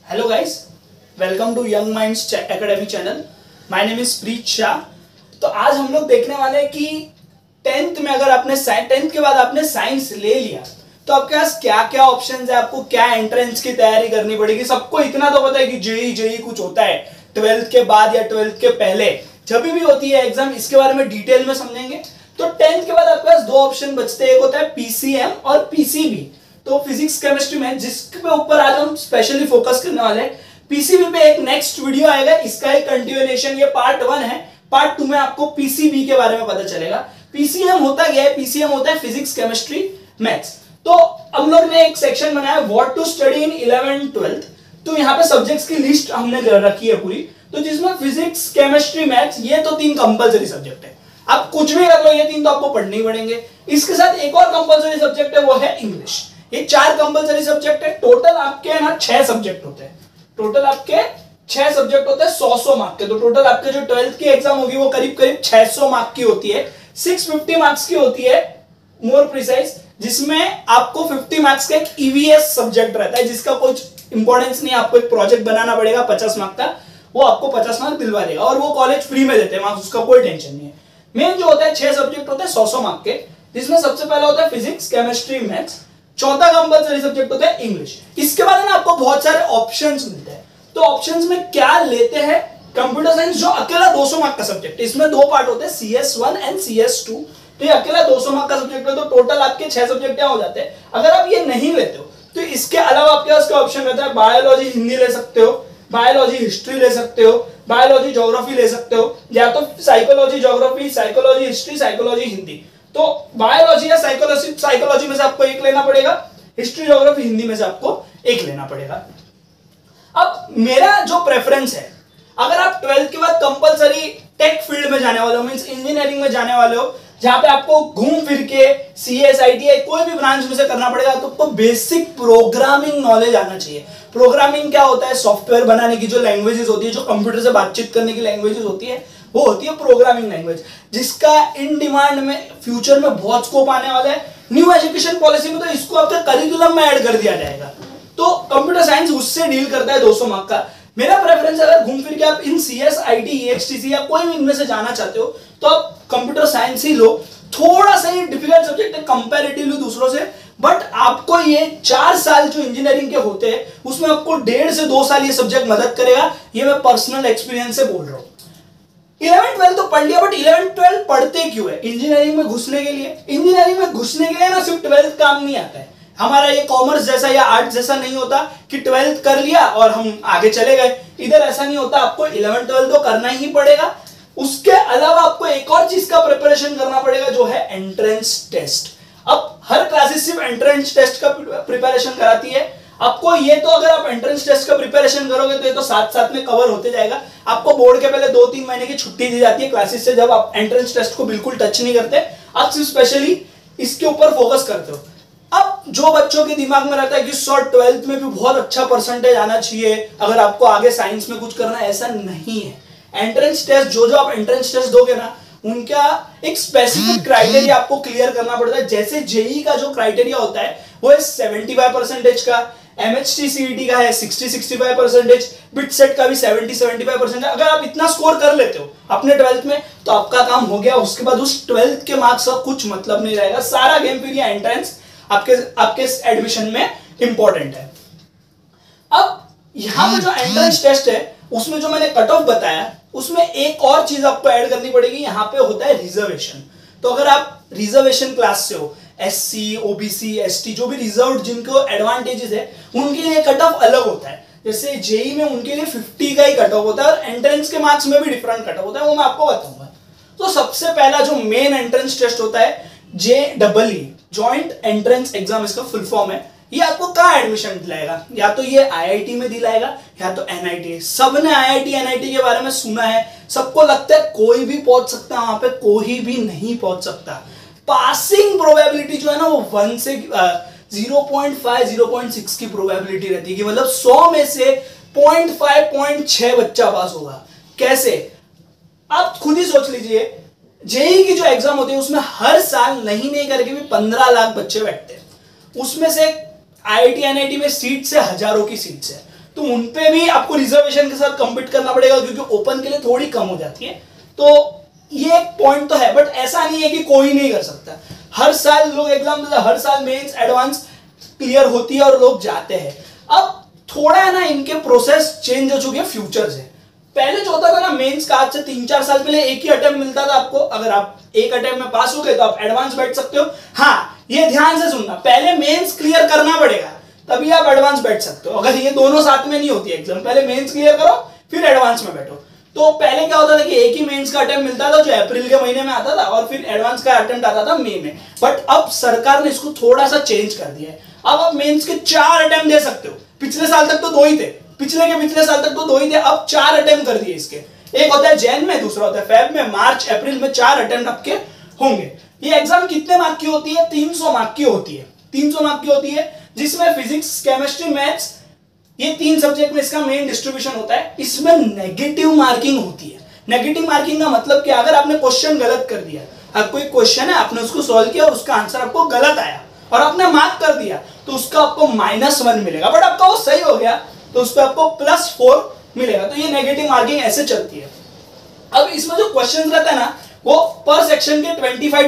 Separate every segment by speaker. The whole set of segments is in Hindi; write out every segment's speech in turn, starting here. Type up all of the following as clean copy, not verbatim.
Speaker 1: Hello guys, welcome to Young Minds Academy channel. My name is प्रीत शाह। तो आज हम लोग देखने वाले हैं कि टेंथ में अगर आपने टेंथ के बाद आपने साइंस ले लिया तो आपके पास क्या क्या ऑप्शंस है, आपको क्या एंट्रेंस की तैयारी करनी पड़ेगी। सबको इतना तो पता है कि जेई कुछ होता है ट्वेल्थ के बाद या ट्वेल्थ के पहले जब भी होती है एग्जाम, इसके बारे में डिटेल में समझेंगे। तो टेंथ के बाद आपके पास दो ऑप्शन बचते हैं, एक होता है पीसीएम और पीसीबी। तो फिजिक्स केमिस्ट्री में जिसके ऊपर आज हम स्पेशली फोकस करने वाले हैं, पीसीबी पे एक नेक्स्ट वीडियो आएगा, इसका एक कंटिन्यूएशन, ये पार्ट 1 है। पार्ट 2 में आपको पीसीबी के बारे में पता चलेगा। पीसीएम होता क्या है? पीसीएम होता है फिजिक्स केमिस्ट्री मैथ्स। तो हम लोग ने एक सेक्शन बनाया what to study in 11th 12th। तो यहाँ पे सब्जेक्ट्स की लिस्ट हमने रखी है पूरी, तो जिसमें फिजिक्स केमिस्ट्री मैथ्स ये तो 3 कंपलसरी सब्जेक्ट है। आप कुछ भी कर लो, ये 3 तो आपको पढ़ने ही पड़ेंगे। इसके साथ एक और कंपलसरी सब्जेक्ट है, वो है इंग्लिश। ये 4 कंपलसरी सब्जेक्ट है। टोटल आपके ना 6 सब्जेक्ट होते हैं। टोटल आपके 6 सब्जेक्ट होते हैं 100 मार्क के। तो टोटल आपके जो 12th की एग्जाम होगी वो करीब करीब 600 मार्क की होती है। 650 मार्क्स की होती है मोर प्रिसाइज, जिसमें आपको 50 मार्क्स का एक ईवीएस सब्जेक्ट रहता है, जिसका कुछ इंपॉर्टेंस नहीं है। आपको एक प्रोजेक्ट बनाना पड़ेगा 50 मार्क का, वो आपको 50 मार्क दिलवा देगा और वो कॉलेज फ्री में देते हैं मार्क्स, उसका कोई टेंशन नहीं है। मेन जो होता है 6 सब्जेक्ट होते हैं 100 मार्क के, जिसमें सबसे पहला होता है फिजिक्स केमिस्ट्री मैथ्स। चौथा कंपलसरी सब्जेक्ट होता है इंग्लिश। इसके बाद ना आपको बहुत सारे ऑप्शंस मिलते हैं। तो ऑप्शंस में क्या लेते हैं? कंप्यूटर साइंस जो अकेला 200 मार्क का सब्जेक्ट, इसमें 2 पार्ट होते हैं, CS1 एंड CS2। तो ये अकेला 200 मार्क का सब्जेक्ट है। तो टोटल आपके 6 सब्जेक्ट हो जाते हैं। अगर आप ये नहीं लेते हो तो इसके अलावा आपके पास क्या ऑप्शन रहता है? बायोलॉजी हिंदी ले सकते हो, बायोलॉजी हिस्ट्री ले सकते हो, बायोलॉजी ज्योग्राफी ले सकते हो, या तो psychology geography, psychology history, psychology Hindi. तो बायोलॉजी या साइकोलॉजी में से आपको एक लेना पड़ेगा, हिस्ट्री ज्योग्राफी हिंदी में से आपको एक लेना पड़ेगा। अब मेरा जो प्रेफरेंस है, अगर आप 12th के बाद कंपलसरी टेक फील्ड में जाने वाले हो, मींस इंजीनियरिंग में जाने वाले हो, जहां पे आपको घूम फिर के CS ITI कोई भी ब्रांच में से करना पड़ेगा, तो आपको बेसिक प्रोग्रामिंग नॉलेज आना चाहिए। प्रोग्रामिंग क्या होता है? सॉफ्टवेयर बनाने की जो लैंग्वेजेस होती है, जो कंप्यूटर से बातचीत करने की लैंग्वेजेस होती है, वो होती है प्रोग्रामिंग लैंग्वेज, जिसका इन डिमांड में फ्यूचर में बहुत स्कोप आने वाला है। न्यू एजुकेशन पॉलिसी में तो इसको आपके करिकुलम में ऐड कर दिया जाएगा। तो कंप्यूटर साइंस उससे डील करता है 200 मार्क का। मेरा प्रेफरेंस, अगर घूम फिर के आप इन CS IT EXTC या कोई भी इनमें से जाना चाहते हो तो आप कंप्यूटर साइंस ही लो। थोड़ा सा ये डिफिकल्ट सब्जेक्ट है कंपैरेटिवली दूसरों से, बट आपको ये 4 साल जो इंजीनियरिंग के होते हैं उसमें आपको 1.5 से 2 साल ये सब्जेक्ट मदद करेगा। ये मैं पर्सनल एक्सपीरियंस से बोल रहा हूँ। 11th 12th तो पढ़ लिया, बट 11th 12th पढ़ते क्यों है? इंजीनियरिंग में घुसने के लिए। इंजीनियरिंग में घुसने के लिए ना सिर्फ 12th काम नहीं आता है। हमारा ये कॉमर्स जैसा या आर्ट्स जैसा नहीं होता कि 12th कर लिया और हम आगे चले गए। इधर ऐसा नहीं होता, आपको 11th 12th तो करना ही पड़ेगा। उसके अलावा आपको एक और चीज का प्रिपरेशन करना पड़ेगा, जो है एंट्रेंस टेस्ट। अब हर क्लासेस सिर्फ एंट्रेंस टेस्ट का प्रिपरेशन कराती है आपको। ये तो अगर आप एंट्रेंस टेस्ट का प्रिपरेशन करोगे तो ये तो साथ साथ में कवर होते जाएगा। आपको बोर्ड के पहले 2-3 महीने की छुट्टी दी जाती है क्लासेस से, जब आप एंट्रेंस टेस्ट को बिल्कुल टच नहीं करते, आप सिर्फ स्पेशली इसके ऊपर फोकस करते हो। अब जो बच्चों के दिमाग में रहता है कि सर 12th में भी बहुत अच्छा परसेंटेज आना चाहिए अगर आपको आगे साइंस में कुछ करना है, ऐसा नहीं है। एंट्रेंस टेस्ट जो आप एंट्रेंस टेस्ट दोगे ना, उनका एक स्पेसिफिक क्राइटेरिया आपको क्लियर करना पड़ता है। जैसे जेई का जो क्राइटेरिया होता है वो है 75% का, MHT CET का है 60-65%, बिटसेट का भी 70-75% है। अगर आप इतना स्कोर कर लेते हो अपने 12th में तो आपका काम हो गया। उसके बाद उस 12th के मार्क्स का कुछ मतलब नहीं रहेगा। सारा गेम फिर ये एंट्रेंस आपके एडमिशन में इंपॉर्टेंट है। अब यहां पे जो एंट्रेंस टेस्ट है उसमें जो मैंने कट ऑफ बताया, उसमें एक और चीज आपको ऐड करनी पड़ेगी। यहां पे होता है रिजर्वेशन। तो अगर आप रिजर्वेशन क्लास से हो, SC OBC ST जो भी रिजर्व्ड जिनको एडवांटेजेस है, उनके लिए कट ऑफ अलग होता है। जैसे जेई में उनके लिए 50 का ही कट ऑफ होता है और एंट्रेंस के मार्क्स में भी डिफरेंट कट ऑफ होता है, वो मैं आपको बताऊंगा। तो सबसे पहला जो मेन एंट्रेंस टेस्ट होता है JEE, जॉइंट एंट्रेंस एग्जाम इसका फुल फॉर्म है। ये आपको कहाँ एडमिशन दिलाएगा? या तो ये IIT में दिलाएगा या तो NIT। सबने IIT NIT के बारे में सुना है, सबको लगता है कोई भी पहुंच सकता है वहां पे, कोई भी नहीं पहुंच सकता। पासिंग प्रोबेबिलिटी जो है ना वो 1 से 0.5-0.6 की प्रोबेबिलिटी रहती है कि मतलब 100 में से 0.5-0.6 बच्चा पास होगा। कैसे? आप खुद ही सोच लीजिए, जेई की जो एग्जाम होती है उसमें हर साल नहीं करके भी 15 लाख बच्चे बैठते हैं। उसमें से IIT NIT में सीट्स है हजारों की सीट्स है। तो उनपे भी आपको रिजर्वेशन के साथ कम्पीट करना पड़ेगा, क्योंकि ओपन के लिए थोड़ी कम हो जाती है। तो ये एक पॉइंट तो है, बट ऐसा नहीं है कि कोई नहीं कर सकता। हर साल लोग एग्जाम देते हैं, हर साल मेंस एडवांस क्लियर होती है और लोग जाते हैं। अब थोड़ा है ना इनके प्रोसेस चेंज हो चुके हैं फ्यूचर से। पहले जो होता था ना मेंस का, आज से 3-4 साल पहले एक ही अटेम्प्ट मिलता था आपको, अगर आप एक अटेम्प्ट में पास हो गए तो आप एडवांस बैठ सकते हो। हाँ, ये ध्यान से सुनना, पहले मेंस क्लियर करना पड़ेगा तभी आप एडवांस बैठ सकते हो। अगर ये दोनों साथ में नहीं होती एग्जाम, पहले मेंस क्लियर करो फिर एडवांस में बैठो। तो पहले क्या होता था कि एक ही मेंस का अटेम्प्ट मिलता था जो अप्रैल के महीने में आता था, और फिर एडवांस का अटेम्प्ट आता था मई में। बट अब सरकार ने इसको थोड़ा सा चेंज कर दिया है। अब आप मेंस के 4 अटेम्प्ट दे सकते हो। पिछले साल तक तो 2 ही थे, पिछले के पिछले साल तक तो 2 ही थे, अब 4 अटेम्प्ट कर दिए इसके। एक होता है जैन में, दूसरा होता है फेब में, मार्च अप्रैल में 4 अटेम्प्ट आपके होंगे। ये एग्जाम कितने मार्क की होती है? 300 मार्क की होती है। 300 मार्क की होती है, जिसमें फिजिक्स, केमिस्ट्री, मैथ्स, ये 3 सब्जेक्ट में इसका मेन डिस्ट्रीब्यूशन होता है। इसमें नेगेटिव मार्किंग होती है। नेगेटिव मार्किंग का मतलब कि अगर आपने क्वेश्चन गलत कर दिया, अब कोई क्वेश्चन है आपने उसको सॉल्व किया और उसका आंसर आपको गलत आया और आपने मार्क कर दिया, तो उसका आपको -1 मिलेगा। बट आपका वो सही हो गया तो उस पर आपको +4 मिलेगा। तो ये नेगेटिव मार्किंग ऐसे चलती है। अब इसमें जो क्वेश्चन रहता है ना, वो पर सेक्शन के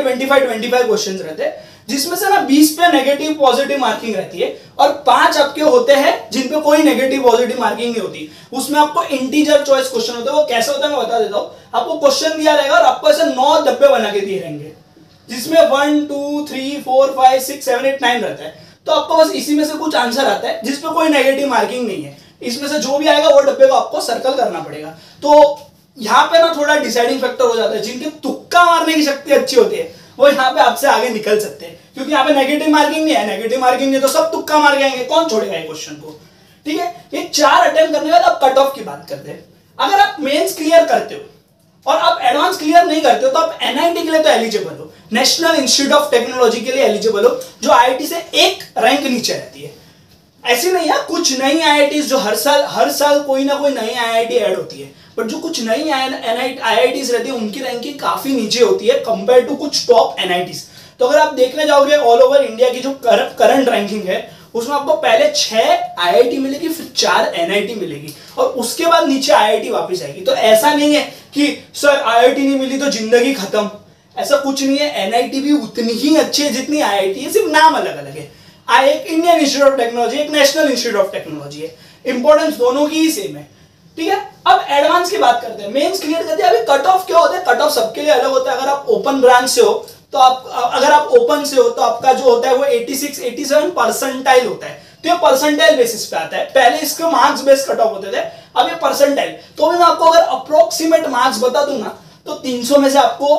Speaker 1: 25 क्वेश्चन रहते हैं, जिसमें से ना 20 पे नेगेटिव पॉजिटिव मार्किंग रहती है और 5 आपके होते हैं जिन पे कोई नेगेटिव पॉजिटिव मार्किंग नहीं होती। उसमें आपको इंटीजर चॉइस क्वेश्चन होते हैं। वो कैसे होता है मैं बता देता हूँ। आपको क्वेश्चन दिया रहेगा और आपको ऐसे 9 डब्बे बना के दिए रहेंगे, जिसमें 1 2 3 4 5 6 7 8 9 रहता है। तो आपको बस इसी में से कुछ आंसर आता है जिसपे कोई नेगेटिव मार्किंग नहीं है। इसमें से जो भी आएगा वो डब्बे को आपको सर्कल करना पड़ेगा। तो यहाँ पे ना थोड़ा डिसाइडिंग फैक्टर हो जाता है। जिनकी तुक्का मारने की शक्ति अच्छी होती है वो यहाँ पे आपसे आगे निकल सकते हैं, क्योंकि यहाँ पे नेगेटिव मार्किंग नहीं है। नेगेटिव मार्किंग नहीं तो सब तुक्का मार के आएंगे, कौन छोड़ेगा ये क्वेश्चन को। ठीक है, ये 4 अटेम्प्ट करने के बाद अब कट ऑफ की बात करते हैं। अगर आप मेंस क्लियर करते हो और आप एडवांस क्लियर नहीं करते हो तो आप एनआईटी के लिए तो एलिजिबल हो, नेशनल इंस्टीट्यूट ऑफ टेक्नोलॉजी के लिए एलिजिबल हो, जो आईआईटी से 1 रैंक नीचे रहती है। ऐसी नहीं है, कुछ नई आईआईटी जो हर साल कोई ना कोई नई आईआईटी ऐड होती है, बट जो कुछ नई आईआईटीज रहती है उनकी रैंकिंग काफी नीचे होती है कंपेयर टू कुछ टॉप एनआईटीज। तो अगर आप देखने जाओगे ऑल ओवर इंडिया की जो करंट रैंकिंग है, उसमें आपको पहले 6 आईआईटी मिलेगी, फिर 4 एनआईटी मिलेगी और उसके बाद नीचे आईआईटी वापस आएगी। तो ऐसा नहीं है कि सर आईआईटी नहीं मिली तो जिंदगी खत्म, ऐसा कुछ नहीं है। एनआईटी भी उतनी ही अच्छी है जितनी आईआईटी है, सिर्फ नाम अलग अलग है। एक इंडियन इंस्टीट्यूट ऑफ टेक्नोलॉजी, एक नेशनल इंस्टीट्यूट ऑफ टेक्नोलॉजी है, इंपॉर्टेंस दोनों की ही सेम है। ठीक है, अब एडवांस की बात करते हैं। मेंस क्लियर करते हैं। अभी कट ऑफ क्या होता है? कट ऑफ सबके लिए अलग होता है। अगर आप ओपन ब्रांच से हो तो अगर आप ओपन से हो तो आपका जो होता है वो 86-87 परसेंटाइल होता है। तो ये परसेंटाइल बेसिस पे आता है। पहले इसके मार्क्स बेस कट ऑफ होते थे, अब ये परसेंटाइल। तो भी मैं आपको अगर अप्रोक्सीमेट मार्क्स बता दूं ना, तो 300 में से आपको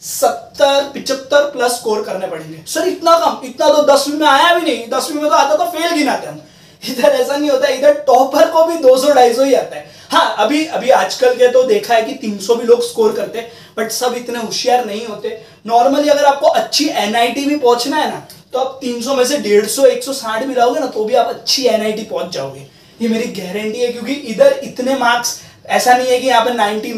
Speaker 1: 70-75 प्लस स्कोर करने पड़ेंगे। सर इतना कम? इतना तो 10वीं में आया भी नहीं। 10वीं में तो आता तो फेल गिनाते हम। इधर ऐसा नहीं होता, इधर टॉपर को भी 200-250 ही आता है। हाँ, अभी आजकल के तो देखा है कि 300 भी लोग स्कोर करते हैं, बट सब इतने होशियार नहीं होते। नॉर्मली अगर आपको अच्छी एनआईटी भी पहुंचना है ना, तो आप 300 में से 150-160 भी लाओगे ना, तो भी आप अच्छी एनआईटी पहुंच जाओगे। ये मेरी गारंटी है, क्योंकि इधर इतने मार्क्स, ऐसा नहीं है कि यहाँ पे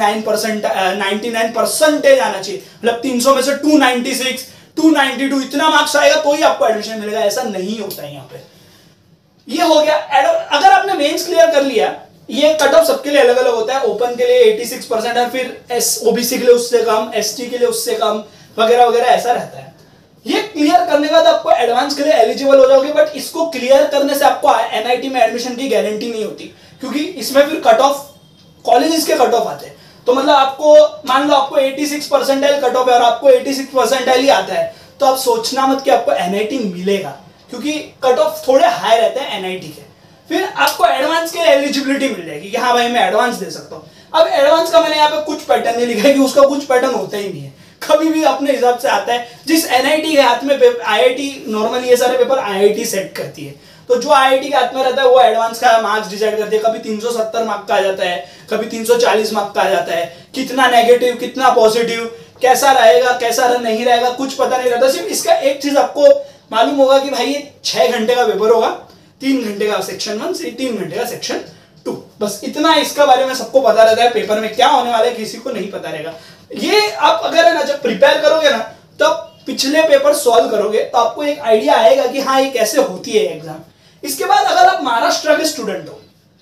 Speaker 1: 99 परसेंटेज आना चाहिए। मतलब 300 में से 296, 292 इतना मार्क्स आएगा तो ही आपको एडमिशन मिलेगा, ऐसा नहीं होता है यहाँ पे। ये हो गया। अगर आपने मेंस क्लियर कर लिया, ये कट ऑफ सबके लिए अलग अलग होता है। ओपन के लिए 86% है, फिर ओबीसी के लिए उससे कम, एसटी के लिए उससे कम, वगैरह वगैरह ऐसा रहता है। ये क्लियर करने के बाद आपको एडवांस के लिए एलिजिबल हो जाओगे, बट इसको क्लियर करने से आपको एनआईटी में एडमिशन की गारंटी नहीं होती, क्योंकि इसमें फिर कट ऑफ कॉलेजेस के कट ऑफ आते हैं। तो मतलब आपको मान लो आपको 86 परसेंटाइल कट ऑफ है और आपको 86 परसेंटाइल ही आता है, तो आप सोचना मत कि आपको एनआईटी मिलेगा, क्योंकि कट ऑफ थोड़े हाई रहते हैं एनआईटी के। फिर आपको एडवांस के एलिजिबिलिटी मिल जाएगी कि हाँ भाई मैं एडवांस दे सकता हूँ। अब एडवांस का मैंने यहाँ पे कुछ पैटर्न नहीं लिखा है कि उसका कुछ पैटर्न होता ही नहीं है, कभी भी अपने हिसाब से आता है। जिस एनआईटी के हाथ में आईआईटी, नॉर्मली ये सारे पेपर आईआईटी सेट करती है, तो जो आईआईटी के हाथ में रहता है वो एडवांस का मार्क्स डिसाइड करती है। कभी 370 मार्क्स का आ जाता है, कभी 340 मार्क्स का आ जाता है। कितना नेगेटिव, कितना पॉजिटिव, कैसा रहेगा, कैसा नहीं रहेगा, कुछ पता नहीं रहता। सिर्फ इसका एक चीज आपको मालूम होगा कि भाई ये 6 घंटे का पेपर होगा, 3 घंटे का सेक्शन 1 से 3 घंटे का सेक्शन 2, बस इतना इसका बारे में सबको पता रहता है। पेपर में क्या होने वाला है किसी को नहीं पता रहेगा। ये आप अगर है ना जब प्रिपेयर करोगे ना, तो पिछले पेपर सॉल्व करोगे तो आपको एक आइडिया आएगा कि हाँ ये कैसे होती है एग्जाम। इसके बाद अगर आप महाराष्ट्र के स्टूडेंट हो,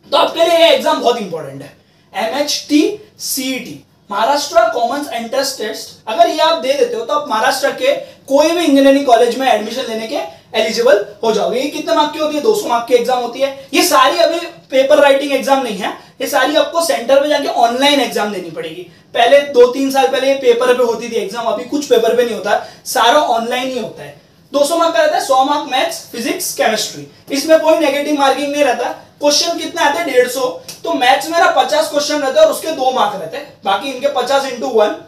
Speaker 1: तो आपके लिए ये एग्जाम बहुत इंपॉर्टेंट है, MHT CET, Maharashtra common entrance test. अगर ये आप दे देते हो तो आप महाराष्ट्र के कोई भी इंजीनियरिंग कॉलेज में एडमिशन लेने के एलिजिबल हो जाओगे। ये कितने मार्क की होती है? 200 मार्क की एग्जाम होती है। ये सारी अभी पेपर राइटिंग एग्जाम नहीं है, ये सारी आपको सेंटर पे जाके ऑनलाइन एग्जाम देनी पड़ेगी। पहले 2-3 साल पहले ये पेपर पे होती थी एग्जाम, अभी कुछ पेपर पे नहीं होता, सारा ऑनलाइन ही होता है। 200 मार्क का रहता है, 100 मार्क मैथ्स, फिजिक्स, केमिस्ट्री, इसमें कोई नेगेटिव मार्किंग नहीं रहता। क्वेश्चन कितने आते हैं? 150। तो मैथ्स में ना 50 क्वेश्चन रहते हैं और उसके 2 मार्क रहते हैं, बाकी इनके 50 इंटू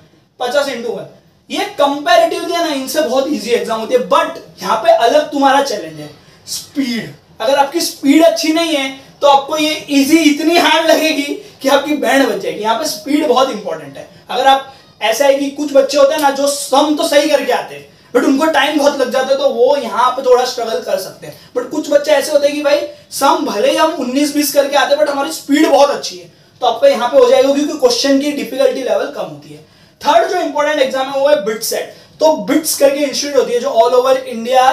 Speaker 1: 1। ये कंपैरेटिवली है ना, इनसे बहुत इजी एग्जाम होती है। बट यहाँ पे अलग तुम्हारा चैलेंज है, स्पीड। अगर आपकी स्पीड अच्छी नहीं है तो आपको ये इजी इतनी हार्ड लगेगी कि आपकी बैंड बच जाएगी। यहाँ पे स्पीड बहुत इंपॉर्टेंट है। अगर आप ऐसा है कि कुछ बच्चे होते हैं ना जो सम तो सही करके आते हैं बट उनको टाइम बहुत लग जाता है, तो वो यहाँ पे थोड़ा स्ट्रगल कर सकते हैं। बट कुछ बच्चे ऐसे होते हैं कि भाई सम भले ही हम 19-20 करके आते हैं बट हमारी स्पीड बहुत अच्छी है, तो आपका यहाँ पे हो जाएगा क्योंकि क्वेश्चन की डिफिकल्टी लेवल कम होती है। थर्ड जो इंपॉर्टेंट एग्जाम है वो है बिट सेट। तो बिट्स करके इंस्टीट्यूट होती है जो ऑल ओवर इंडिया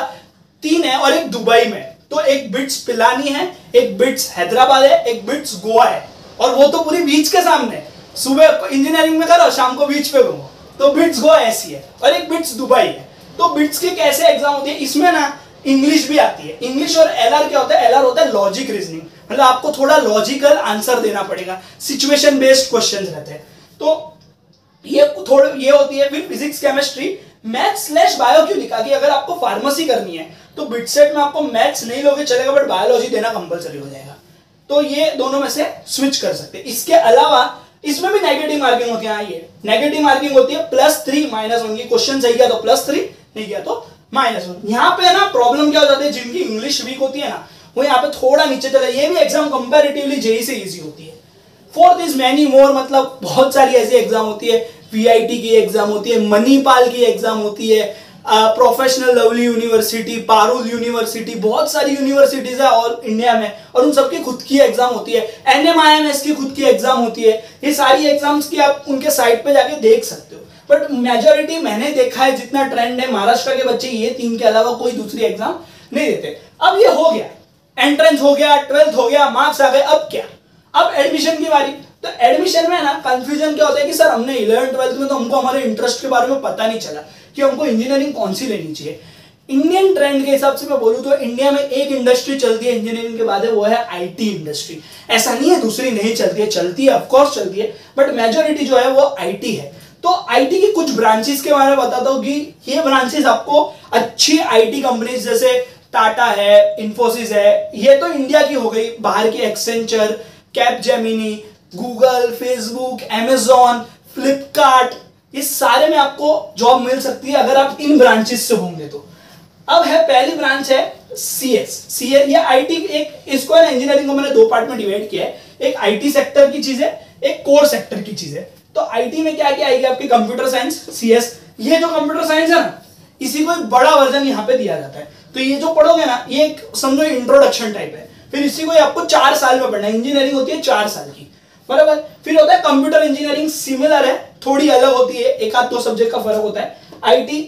Speaker 1: 3 है और एक दुबई में। तो एक बिट्स पिलानी है, एक बिट्स हैदराबाद है, एक बिट्स गोवा है, और वो तो पूरी बीच के सामने। सुबह इंजीनियरिंग में करो, शाम को बीच पे घूमो, तो बिट्स गोवा ऐसी है। और एक बिट्स दुबई है। तो बिट्स की कैसे एग्जाम होती है? इसमें ना इंग्लिश भी आती है। इंग्लिश और एलआर क्या होता है? एलआर होता है लॉजिक रीजनिंग, मतलब आपको थोड़ा लॉजिकल आंसर देना पड़ेगा, सिचुएशन बेस्ड क्वेश्चन रहते हैं। तो ये होती है। फिर फिजिक्स, केमिस्ट्री, मैथ्स / बायो क्यों लिखा कि अगर आपको फार्मेसी करनी है तो बिटसेट में आपको मैथ्स नहीं लोगे चलेगा बट बायोलॉजी देना कंपलसरी हो जाएगा। तो ये दोनों में से स्विच कर सकते हैं। इसके अलावा इसमें भी नेगेटिव मार्किंग होती है। ये नेगेटिव मार्किंग होती है +3 -1 की। क्वेश्चन सही किया तो +3, नहीं किया तो -1। यहाँ पे ना प्रॉब्लम क्या हो जाती है, जिनकी इंग्लिश वीक होती है ना वो यहाँ पे थोड़ा नीचे चले। ये भी एग्जाम कंपैरेटिवली जेईई से इजी होती है। फोर्थ इज मैनी मोर, मतलब बहुत सारी ऐसी एग्जाम होती है। वीआईटी की एग्जाम होती है, मणिपाल की एग्जाम होती है, Professional Lovely University, Parul University, बहुत सारी यूनिवर्सिटीज है ऑल इंडिया में और उन सबकी खुद की एग्जाम होती है। NMIMS की खुद की एग्जाम होती है। ये सारी एग्जाम्स की आप उनके साइट पे जाके देख सकते हो। बट मेजोरिटी मैंने देखा है जितना ट्रेंड है, महाराष्ट्र के बच्चे ये 3 के अलावा कोई दूसरी एग्जाम नहीं देते। अब ये हो गया, एंट्रेंस हो गया, 12th हो गया, मार्क्स आ गए, अब क्या? अब एडमिशन की बारी। तो एडमिशन में ना कंफ्यूजन क्या होता है कि सर हमने 11th-12th में तो हमको हमारे इंटरेस्ट के बारे में पता नहीं चला कि हमको इंजीनियरिंग कौन सी लेनी चाहिए। इंडियन ट्रेंड के हिसाब से मैं बोलूं तो इंडिया में एक इंडस्ट्री चलती है इंजीनियरिंग के बाद है, वो है आईटी इंडस्ट्री। ऐसा नहीं है दूसरी नहीं चलती है, चलती है, ऑफकोर्स चलती है, बट मेजोरिटी जो है वो आईटी है। तो आईटी की कुछ ब्रांचेस के बारे में बताता हूं कि ये ब्रांचेस आपको अच्छी आईटी कंपनीज जैसे टाटा है, इन्फोसिस है, ये तो इंडिया की हो गई, बाहर की Accenture, Capgemini, Google, Facebook, Amazon, Flipkart, ये सारे में आपको जॉब मिल सकती है अगर आप इन ब्रांचेस से होंगे तो। अब है पहली ब्रांच है सीएस। ये आईटी एक, इसको है ना इंजीनियरिंग को मैंने 2 पार्ट में डिवाइड किया है। एक आईटी सेक्टर की चीज है, एक कोर सेक्टर की चीज है। तो आईटी में क्या क्या आएगी आपकी? Computer science, CS. ये जो कंप्यूटर साइंस है ना, इसी को एक बड़ा वर्जन यहाँ पे दिया जाता है। तो ये जो पढ़ोगे ना, ये एक समझो इंट्रोडक्शन टाइप है। फिर इसी को आपको 4 साल में पढ़ना है। इंजीनियरिंग होती है 4 साल की, बराबर। फिर होता है कंप्यूटर इंजीनियरिंग, सिमिलर है, थोड़ी अलग होती है, 1-2 सब्जेक्ट का फर्क होता है। IT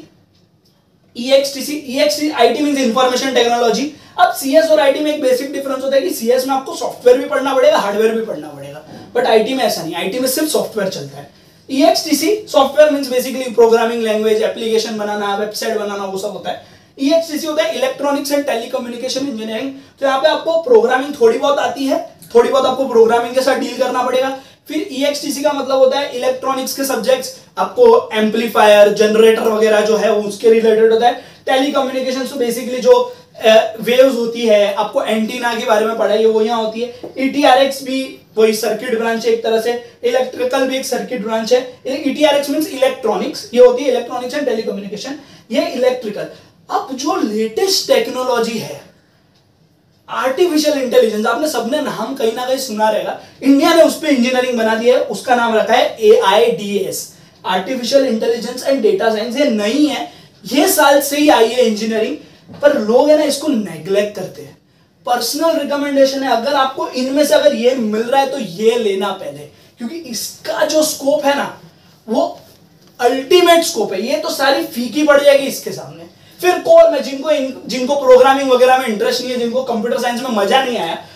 Speaker 1: EXTC IT means information technology. अब सीएस और आईटी में एक बेसिक डिफरेंस होता है कि सीएस में आपको सॉफ्टवेयर भी पढ़ना पड़ेगा, हार्डवेयर भी पढ़ना पड़ेगा, बट आईटी में ऐसा नहीं, आईटी में सिर्फ सॉफ्टवेयर चलता है। EXTC software means basically programming language, application बनाना, वेबसाइट बनाना, वो सब होता है। EXTC होता है इलेक्ट्रॉनिक्स एंड टेलीकम्युनिकेशन इंजीनियरिंग। तो यहाँ पे आपको प्रोग्रामिंग थोड़ी बहुत आती है, थोड़ी बहुत आपको प्रोग्रामिंग के साथ डील करना पड़ेगा। फिर EXTC का मतलब होता है इलेक्ट्रॉनिक्स के सब्जेक्ट्स, आपको एम्पलीफायर, जनरेटर वगैरह जो है उसके रिलेटेड होता है। टेलीकम्युनिकेशन तो बेसिकली जो वेव्स होती है, आपको एंटीना के बारे में पढ़ाई है वो यहाँ होती है। ETRX भी वही सर्किट ब्रांच है एक तरह से, इलेक्ट्रिकल भी एक सर्किट ब्रांच है। ETRX मींस इलेक्ट्रॉनिक्स, ये होती है इलेक्ट्रॉनिक्स एंड टेलीकम्युनिकेशन, ये इलेक्ट्रिकल। अब जो लेटेस्ट टेक्नोलॉजी है आर्टिफिशियल इंटेलिजेंस, आपने सबने नाम कहीं ना कहीं सुना रहेगा, इंडिया ने उस पर इंजीनियरिंग बना दी है, उसका नाम रखा है AIDS, artificial intelligence and data science. ये नहीं है, ये साल से ही आई है इंजीनियरिंग, पर लोग है ना इसको नेग्लेक्ट करते हैं। पर्सनल रिकमेंडेशन है, अगर आपको इनमें से अगर ये मिल रहा है तो ये लेना पहले, क्योंकि इसका जो स्कोप है ना वो अल्टीमेट स्कोप है। ये तो सारी फीकी पड़ जाएगी इसके सामने। फिर कोर में जिनको प्रोग्रामिंग वगैरह में इंटरेस्ट नहीं है, जिनको कंप्यूटर साइंस में मजा नहीं आया,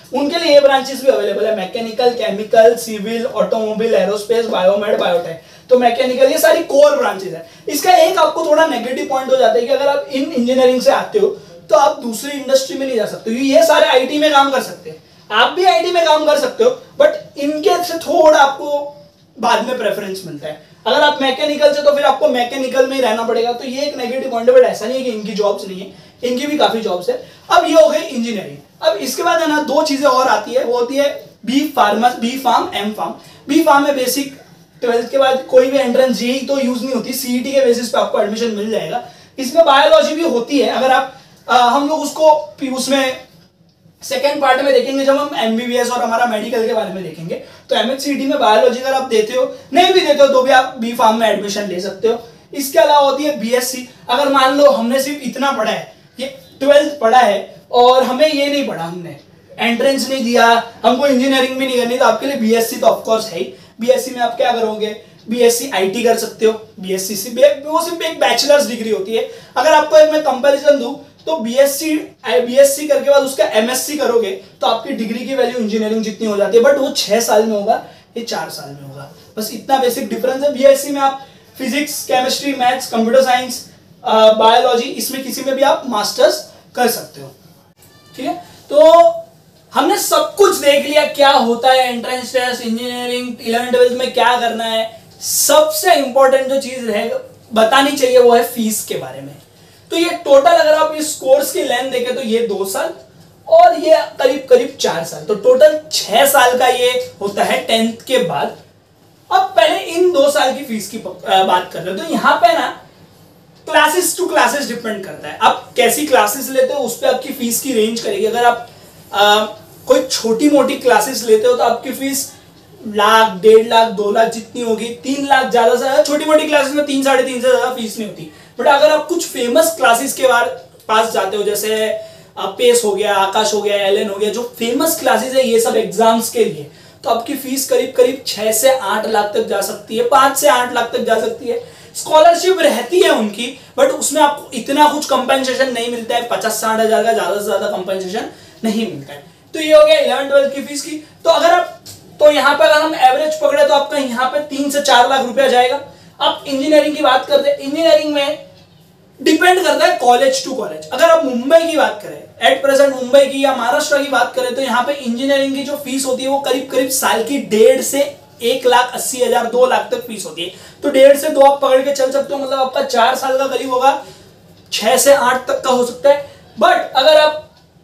Speaker 1: उनके लिए ये ब्रांचेस भी अवेलेबल है, mechanical, chemical, civil, automobile, aerospace, biomed, biotech. तो मैकेनिकल ये सारी कोर ब्रांचेस है। इसका एक आपको थोड़ा नेगेटिव पॉइंट हो जाता है कि अगर आप इन इंजीनियरिंग से आते हो तो आप दूसरी इंडस्ट्री में नहीं जा सकते, ये सारे आईटी में काम कर सकते हैं, आप भी आईटी में काम कर सकते हो, बट इनके से थोड़ा आपको बाद में प्रेफरेंस मिलता है। अगर आप मैकेनिकल से तो फिर आपको मैकेनिकल में ही रहना पड़ेगा, तो ये एक नेगेटिव पॉइंट है। बट ऐसा नहीं है कि इनकी जॉब्स नहीं है, इनकी भी काफी जॉब्स है। अब ये हो गई इंजीनियरिंग। अब इसके बाद है ना दो चीजें और आती है, वो होती है B pharm, M pharm. B pharm में बेसिक 12th के बाद कोई भी एंट्रेंस जेई तो यूज नहीं होती, सीईटी के बेसिस पे आपको एडमिशन मिल जाएगा। इसमें बायोलॉजी भी होती है, अगर आप हम लोग उसको उसमें सेकेंड पार्ट में देखेंगे जब हम एमबीबीएस और हमारा मेडिकल के बारे में देखेंगे। तो एमएचसीटी में बायोलॉजी अगर आप देते हो, नहीं भी देते हो तो भी आप बी फार्म में एडमिशन ले सकते हो। इसके अलावा होती है बीएससी। अगर मान लो हमने सिर्फ इतना पढ़ा है, ये 12th पढ़ा है और हमें ये नहीं पढ़ा, हमने एंट्रेंस नहीं दिया, हमको इंजीनियरिंग भी नहीं करनी, तो आपके लिए बीएससी तो ऑफकोर्स है ही। बीएससी में आप क्या करोगे, बीएससी आईटी कर सकते हो। बीएससी से वो सिर्फ एक बैचलर्स डिग्री होती है। अगर आपको एक मैं कंपैरिजन दूं तो बीएससी करके बाद उसका एमएससी करोगे तो आपकी डिग्री की वैल्यू इंजीनियरिंग जितनी हो जाती है, बट वो 6 साल में होगा, ये 4 साल में होगा। बस इतना बेसिक डिफरेंस है। बीएससी में आप physics, chemistry, maths, computer science, biology, इसमें किसी में भी आप मास्टर्स कर सकते हो। ठीक है, तो हमने सब कुछ देख लिया, क्या होता है entrance test, engineering 11th 12th में क्या करना है। सबसे इंपॉर्टेंट जो चीज है बतानी चाहिए वो है फीस के बारे में। तो ये टोटल अगर आप इस कोर्स की लेंथ देखें तो ये 2 साल और ये करीब करीब 4 साल, तो टोटल 6 साल का ये होता है 10th के बाद। अब पहले इन 2 साल की फीस की बात कर रहे हो, तो यहाँ पे ना क्लासेस टू क्लासेस डिपेंड करता है, आप कैसी क्लासेस लेते हो उस पर आपकी फीस की रेंज करेगी। अगर आप कोई छोटी मोटी क्लासेस लेते हो तो आपकी फीस लाख, 1.5 लाख, 2 लाख जितनी होगी, 3 लाख ज्यादा से ज्यादा। छोटी मोटी क्लासेस में 3, 3.5 से ज्यादा फीस नहीं होती। बट अगर आप कुछ फेमस क्लासेस के पास जाते हो, जैसे पेस हो गया, आकाश हो गया, एलन हो गया, जो फेमस क्लासेस है ये सब एग्जाम्स के लिए, तो आपकी फीस करीब करीब 6 से 8 लाख तक जा सकती है, 5 से 8 लाख तक जा सकती है। स्कॉलरशिप रहती है उनकी, बट उसमें आपको इतना कुछ कंपेंसेशन नहीं मिलता है, 50-60 हजार का ज्यादा से ज्यादा कंपेंसेशन नहीं मिलता है। तो ये हो गया 11th 12th की फीस की। तो यहाँ पे अगर हम एवरेज पकड़े तो आपका यहाँ पे 3 से 4 लाख रुपया जाएगा। अब इंजीनियरिंग की बात करते हैं, इंजीनियरिंग में डिपेंड करता है कॉलेज टू कॉलेज। अगर आप मुंबई की बात करें, एट प्रेजेंट मुंबई की या महाराष्ट्र की बात करें, तो यहाँ पे इंजीनियरिंग की जो फीस होती है वो करीब करीब साल की 1.5 से 1,80,000, 2 लाख तक फीस होती है। तो 1.5 से 2 आप पकड़ के चल सकते हो, मतलब आपका 4 साल का करीब होगा, 6 से 8 तक का हो सकता है। बट अगर आप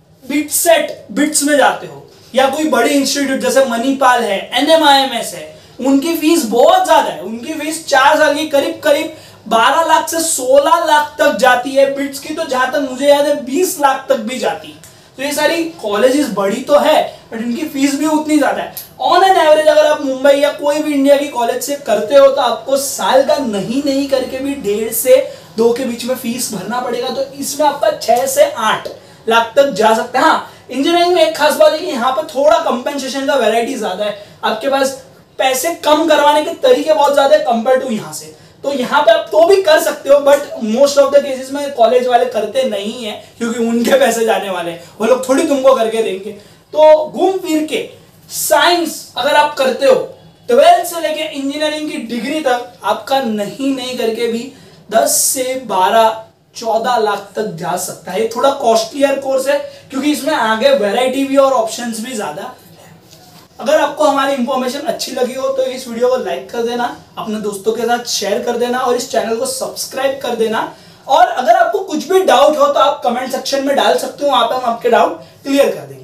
Speaker 1: बिट्स में जाते हो या कोई बड़ी इंस्टीट्यूट जैसे मणिपाल है, एनएमआईएमएस है, उनकी फीस बहुत ज्यादा है। उनकी फीस 4 साल की करीब करीब 12 लाख से 16 लाख तक जाती है। बिट्स की तो जहां तक मुझे याद है 20 लाख तक भी जाती है। तो ये सारी कॉलेजेस बड़ी तो है बट इनकी फीस भी उतनी ज्यादा है। ऑन एन एवरेज अगर आप मुंबई या कोई भी इंडिया की कॉलेज से करते हो तो आपको साल का नहीं करके भी 1.5 से 2 के बीच में फीस भरना पड़ेगा। तो इसमें आपका 6 से 8 लाख तक जा सकता है। हाँ, इंजीनियरिंग में एक खास बात है कि यहाँ पर थोड़ा कंपेंसेशन का वैरायटी ज्यादा है, आपके पास पैसे कम करवाने के तरीके बहुत ज्यादा है कंपेयर टू यहाँ से। तो यहाँ पे आप तो भी कर सकते हो, but most of the cases में कॉलेज वाले करते नहीं है क्योंकि उनके पैसे जाने वाले हैं, वो लोग थोड़ी तुमको करके देंगे। तो घूम फिर के साइंस अगर आप करते हो 12th से लेके इंजीनियरिंग की डिग्री तक आपका नहीं करके भी 10 से 12-14 लाख तक जा सकता है। ये थोड़ा कॉस्टलियर कोर्स है क्योंकि इसमें आगे वैरायटी भी और ऑप्शंस भी ज्यादा है। अगर आपको हमारी इंफॉर्मेशन अच्छी लगी हो तो इस वीडियो को लाइक कर देना, अपने दोस्तों के साथ शेयर कर देना और इस चैनल को सब्सक्राइब कर देना। और अगर आपको कुछ भी डाउट हो तो आप कमेंट सेक्शन में डाल सकते हो, वहां पे हम आपके डाउट क्लियर कर देंगे।